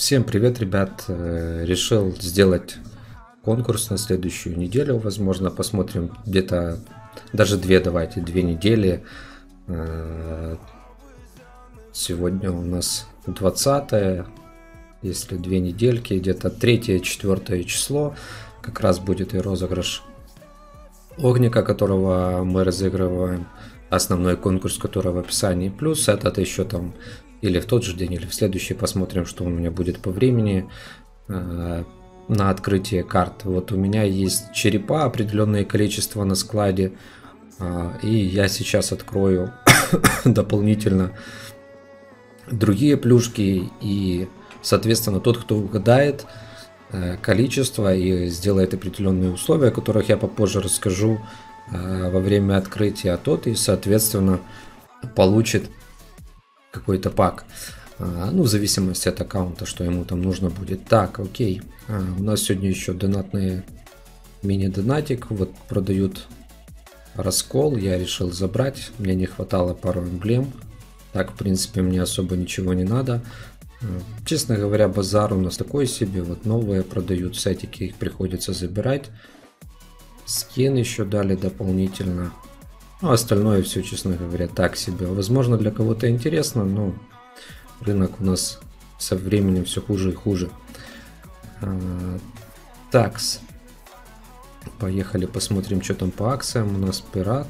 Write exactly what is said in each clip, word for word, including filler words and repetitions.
Всем привет, ребят! Э, Решил сделать конкурс на следующую неделю. Возможно, посмотрим где-то даже две, давайте, две недели. Э, Сегодня у нас двадцатое, если две недельки, где-то третье-четвёртое число, как раз будет и розыгрыш огника, которого мы разыгрываем, основной конкурс, который в описании, плюс этот еще там или в тот же день, или в следующий, посмотрим, что у меня будет по времени э, на открытие карт. Вот у меня есть черепа, определенное количество на складе, э, и я сейчас открою дополнительно другие плюшки, и, соответственно, тот, кто угадает э, количество и сделает определенные условия, о которых я попозже расскажу э, во время открытия, тот и, соответственно, получит какой-то пак, ну, в зависимости от аккаунта, что ему там нужно будет. Так, окей, у нас сегодня еще донатные мини-донатик, вот продают раскол, я решил забрать, мне не хватало пару эмблем, так, в принципе, мне особо ничего не надо. Честно говоря, базар у нас такой себе, вот новые продают сетики, их приходится забирать. Скин еще дали дополнительно. Ну, остальное все, честно говоря, так себе. Возможно, для кого-то интересно, но рынок у нас со временем все хуже и хуже. А, такс. Поехали посмотрим, что там по акциям. У нас пират.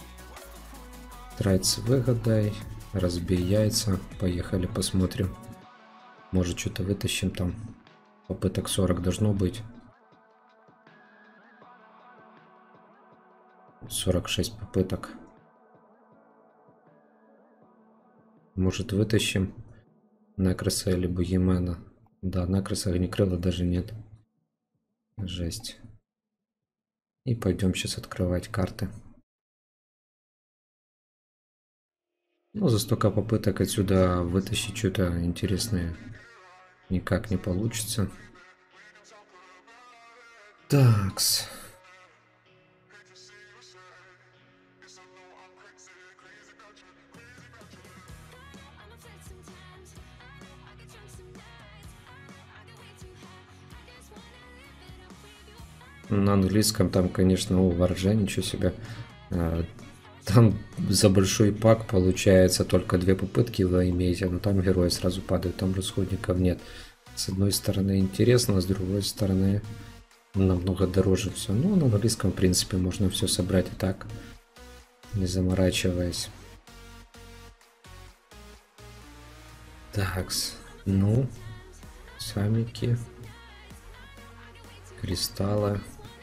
Трать с выгодой. Разбей яйца. Поехали посмотрим. Может, что-то вытащим там. Попыток сорок должно быть. сорок шесть попыток. Может, вытащим Некроса или Бугимена. Да, Некроса огнекрыла даже нет. Жесть. И пойдем сейчас открывать карты. Ну, за столько попыток отсюда вытащить что-то интересное никак не получится. Такс. На английском там, конечно, у воржа, ничего себе. Там за большой пак получается только две попытки вы имеете, но там герои сразу падают, там расходников нет. С одной стороны интересно, с другой стороны намного дороже все. Ну, на английском, в принципе, можно все собрать и так, не заморачиваясь. Такс, ну, самики, кристаллы.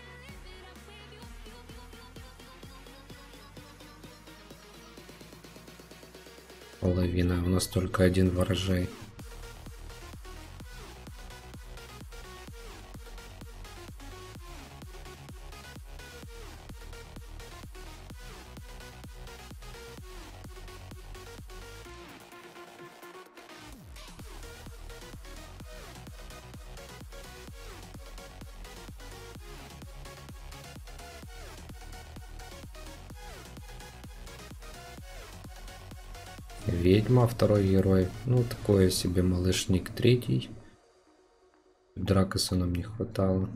Половина. У нас только один ворожай. Ведьма, второй герой. Ну, такое себе малышник третий. Дракоса нам не хватало.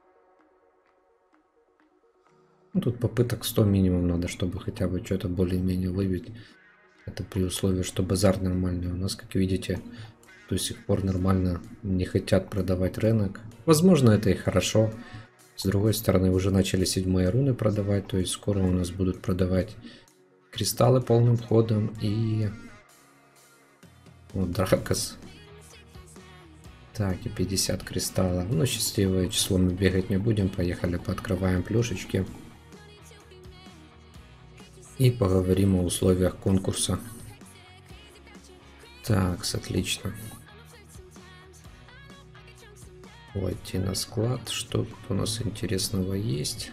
Ну, тут попыток сто минимум надо, чтобы хотя бы что-то более-менее выбить. Это при условии, что базар нормальный. У нас, как видите, до сих пор нормально не хотят продавать рынок. Возможно, это и хорошо. С другой стороны, уже начали седьмые руны продавать. То есть скоро у нас будут продавать кристаллы полным ходом. И вот Дракос. Так, и пятьдесят кристаллов. Ну, счастливое число, мы бегать не будем. Поехали, пооткрываем плюшечки. И поговорим о условиях конкурса. Так, отлично. Войти на склад. Что тут у нас интересного есть?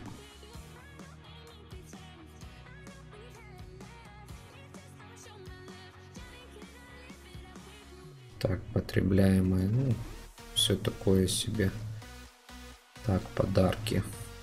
Так, потребляемое, ну, все такое себе. Так, подарки.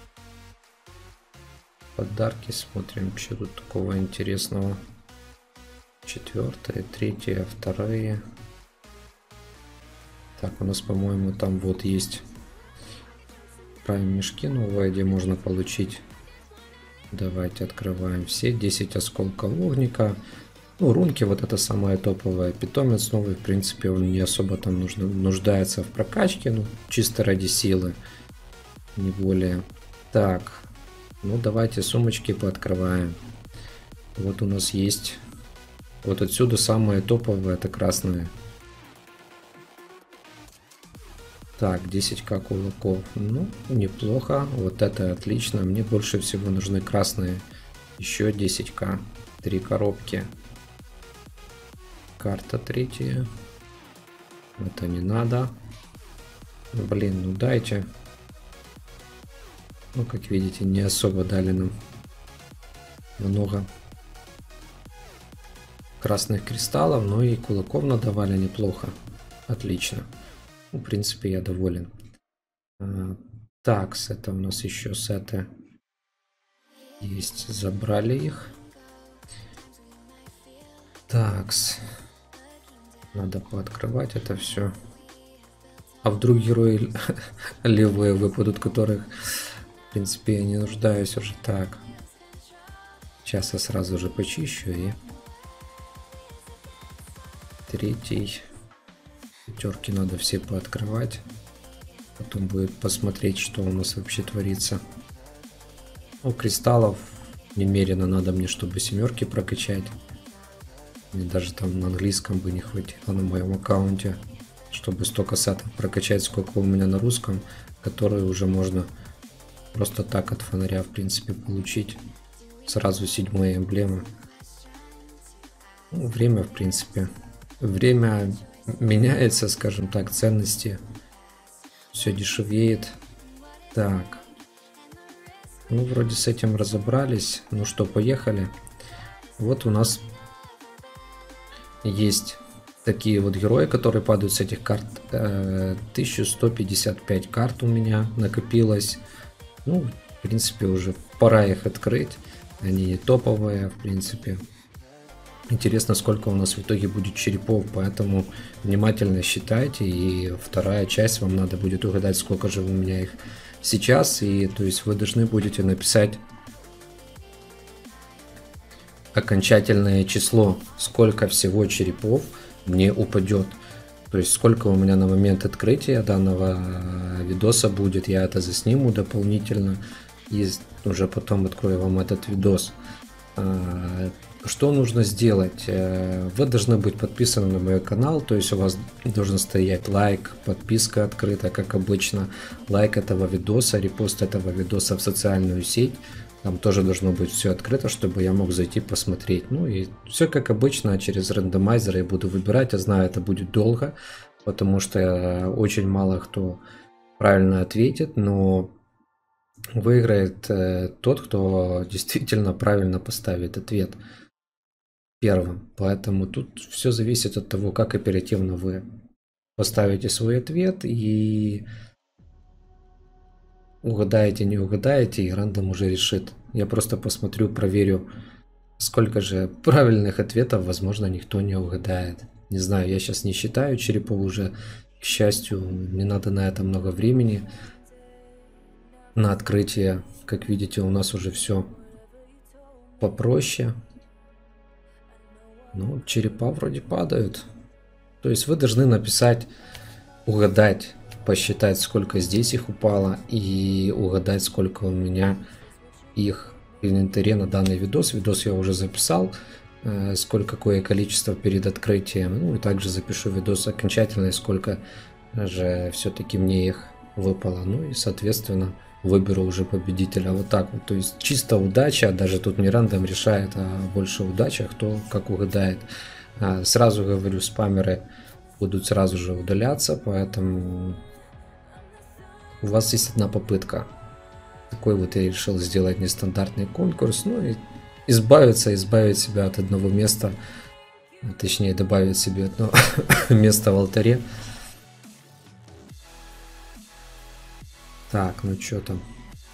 Подарки смотрим, что тут такого интересного. Четвертое, третье, второе. Так, у нас, по-моему, там вот есть прайм мешки новые, где можно получить. Давайте открываем все. десять осколков огника. Ну, рунки, вот это самое топовое. Питомец новый, в принципе, он не особо там нужно, нуждается в прокачке. Ну, чисто ради силы. Не более. Так. Ну, давайте сумочки пооткрываем. Вот у нас есть. Вот отсюда самое топовое, это красные. Так, десять ка кулаков. Ну, неплохо. Вот это отлично. Мне больше всего нужны красные. Еще десять ка. Три коробки. Карта третья. Это не надо. Блин, ну дайте. Ну, как видите, не особо дали нам много красных кристаллов, но и кулаков надавали неплохо. Отлично. В принципе, я доволен. Так, это у нас еще сеты есть. Забрали их. Такс. Надо пооткрывать это все. А вдруг герои левые выпадут, которых, в принципе, я не нуждаюсь уже. Так. Сейчас я сразу же почищу и... Третий. Пятерки надо все пооткрывать. Потом будет посмотреть, что у нас вообще творится. Ну, кристаллов немерено надо мне, чтобы семерки прокачать. Мне даже там на английском бы не хватило на моем аккаунте, чтобы столько сетов прокачать, сколько у меня на русском, которые уже можно просто так от фонаря, в принципе, получить. Сразу седьмая эмблема. Ну, время, в принципе. Время меняется, скажем так, ценности. Все дешевеет. Так. Ну, вроде с этим разобрались. Ну что, поехали. Вот у нас есть такие вот герои, которые падают с этих карт. тысяча сто пятьдесят пять карт у меня накопилось. Ну, в принципе, уже пора их открыть. Они топовые, в принципе. Интересно, сколько у нас в итоге будет черепов, поэтому внимательно считайте. И вторая часть, вам надо будет угадать, сколько же у меня их сейчас. И то есть вы должны будете написать окончательное число, сколько всего черепов мне упадет. То есть сколько у меня на момент открытия данного видоса будет. Я это засниму дополнительно и уже потом открою вам этот видос. Что нужно сделать? Вы должны быть подписаны на мой канал, то есть у вас должен стоять лайк, подписка открыта, как обычно, лайк этого видоса, репост этого видоса в социальную сеть. Там тоже должно быть все открыто, чтобы я мог зайти посмотреть. Ну и все как обычно, через рандомайзер я буду выбирать. Я знаю, это будет долго, потому что очень мало кто правильно ответит, но выиграет тот, кто действительно правильно поставит ответ первым. Поэтому тут все зависит от того, как оперативно вы поставите свой ответ и угадаете, не угадаете, и рандом уже решит. Я просто посмотрю, проверю, сколько же правильных ответов, возможно, никто не угадает. Не знаю, я сейчас не считаю черепов уже, к счастью, не надо на это много времени. На открытие, как видите, у нас уже все попроще. Ну, черепа вроде падают. То есть вы должны написать, угадать, посчитать, сколько здесь их упало, и угадать, сколько у меня их в инвентаре на данный видос. Видос я уже записал, э, сколько какое количество перед открытием. Ну и также запишу видос окончательный, сколько же все-таки мне их выпало. Ну и соответственно выберу уже победителя. Вот так вот. То есть чисто удача, даже тут не рандом решает, а больше удача, кто как угадает. А, сразу говорю, спамеры будут сразу же удаляться, поэтому у вас есть одна попытка. Такой вот я решил сделать нестандартный конкурс. Ну и избавиться, избавить себя от одного места. Точнее, добавить себе одно место в алтаре. Так, ну что там?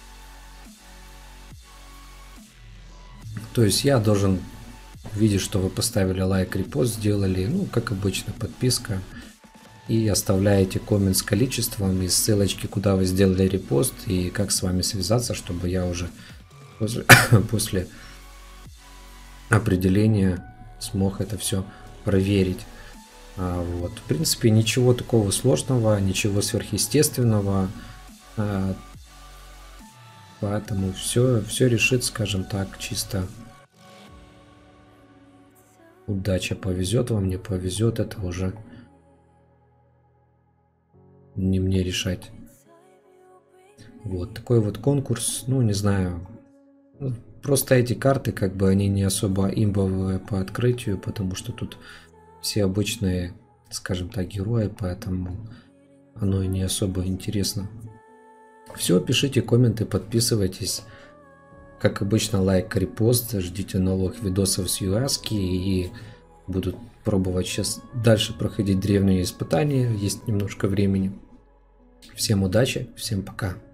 То есть я должен видеть, что вы поставили лайк, репост сделали. Ну, как обычно, подписка. и оставляете коммент с количеством и ссылочки, куда вы сделали репост и как с вами связаться, чтобы я уже после, после определения смог это все проверить. А, вот. В принципе, ничего такого сложного, ничего сверхъестественного. А, поэтому все, все решит, скажем так, чисто удача. Повезет вам, не повезет, это уже не мне решать. Вот такой вот конкурс, ну не знаю, просто эти карты, как бы, они не особо имбовые по открытию, потому что тут все обычные, скажем так, герои, поэтому оно и не особо интересно. Все, пишите комменты, подписывайтесь. Как обычно, лайк, репост, ждите новых видосов с Юаски, и буду пробовать сейчас дальше проходить древние испытания, есть немножко времени. Всем удачи, всем пока.